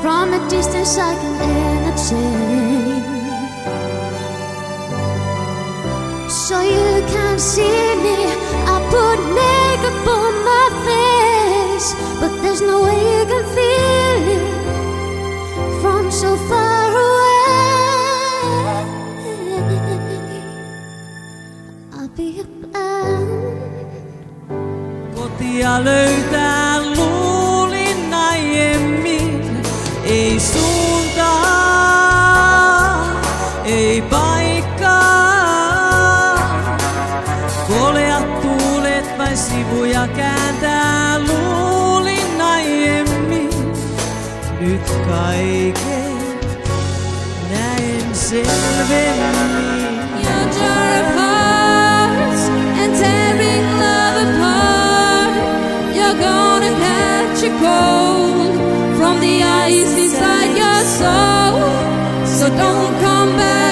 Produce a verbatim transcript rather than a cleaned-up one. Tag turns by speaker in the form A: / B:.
A: From a distance I can entertain, so you can see me. I put makeup on my face, but there's no way you can feel it from so far away. I'll be a plan.
B: Kotia löytää luulin aiemmin, ei suuntaa, ei paikkaa. Koleat tuulet vain sivuja kääntää, luulin aiemmin. Nyt kaiken näen selvemmin.
C: Your jar of hearts and tearing love apart. You're gonna catch a cold from the ice inside your soul. So don't come back.